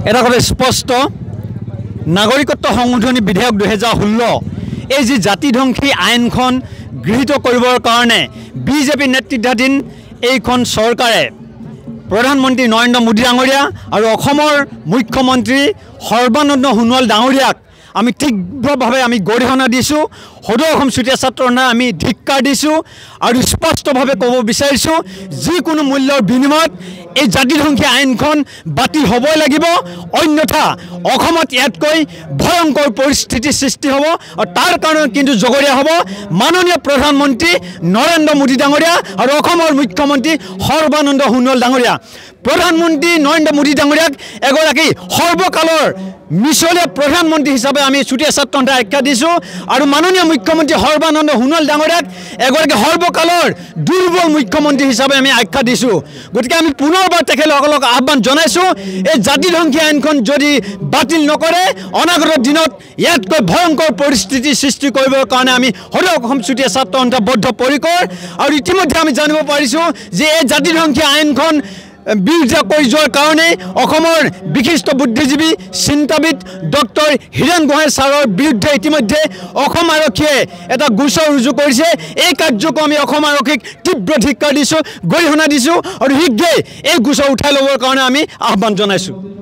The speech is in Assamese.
এটা কথা স্পষ্ট নাগৰিকত্ব সংশোধনী বিধেয়ক 2016 এই যে জাতিধ্বংসী আইনখন গৃহীত কৰিবৰ কাৰণে বিজেপি নেতৃত্বাধীন এইখন চৰকাৰে প্ৰধানমন্ত্ৰী নৰেন্দ্ৰ মোদী ডাঙৰীয়া আৰু অসমৰ মুখ্যমন্ত্ৰী সৰ্বানন্দ সোণোৱাল ডাঙৰীয়াক আমি তীব্ৰভাৱে আমি গৰিহণা দিছোঁ। সদৌ অসম চুতীয়া ছাত্ৰ সন্থাই আমি ধিক্কাৰ দিছোঁ আৰু স্পষ্টভাৱে ক'ব বিচাৰিছোঁ যিকোনো মূল্যৰ বিনিময়ত এই জাতিধ্বংসী আইনখন বাতিল হ'বই লাগিব, অন্যথা অসমত ইয়াতকৈ ভয়ংকৰ পৰিস্থিতিৰ সৃষ্টি হ'ব আৰু তাৰ কাৰণে কিন্তু জগৰীয়া হ'ব মাননীয় প্ৰধানমন্ত্ৰী নৰেন্দ্ৰ মোদী ডাঙৰীয়া আৰু অসমৰ মুখ্যমন্ত্ৰী সৰ্বানন্দ সোণোৱাল ডাঙৰীয়া। প্ৰধানমন্ত্ৰী নৰেন্দ্ৰ মোদী ডাঙৰীয়াক এগৰাকী সৰ্বকালৰ মিছলীয়া প্ৰধানমন্ত্ৰী হিচাপে আমি চুতীয়া ছাত্ৰ সন্থাই আখ্যা দিছোঁ আৰু মাননীয় মুখ্যমন্ত্ৰী সৰ্বানন্দ সোণোৱাল ডাঙৰীয়াক এগৰাকী সৰ্বকালৰ দুৰ্বল মুখ্যমন্ত্ৰী হিচাপে আমি আখ্যা দিছোঁ। গতিকে আমি পুনৰবাৰ তেখেতসকলক আহ্বান জনাইছোঁ, এই জাতিধ্বংসী আইনখন যদি বাতিল নকৰে অনাগত দিনত ইয়াতকৈ ভয়ংকৰ পৰিস্থিতিৰ সৃষ্টি কৰিবৰ কাৰণে আমি সদৌ অসম চুতীয়া ছাত্ৰ সন্থা বদ্ধপৰিকৰ। আৰু ইতিমধ্যে আমি জানিব পাৰিছোঁ যে এই জাতিধ্বংসী আইনখন বিৰোধিতা কৰি যোৱাৰ কাৰণে অসমৰ বিশিষ্ট বুদ্ধিজীৱী চিন্তাবিদ ডক্টৰ হীৰেণ গোহাঁই ছাৰৰ বিৰুদ্ধে ইতিমধ্যে অসম আৰক্ষীয়ে এটা গোচৰ ৰুজু কৰিছে। এই কাৰ্যকো আমি অসম আৰক্ষীক তীব্ৰ ধিক্কাৰ দিছোঁ, গৰিহণা দিছোঁ আৰু শীঘ্ৰেই এই গোচৰ উঠাই ল'বৰ কাৰণে আমি আহ্বান জনাইছোঁ।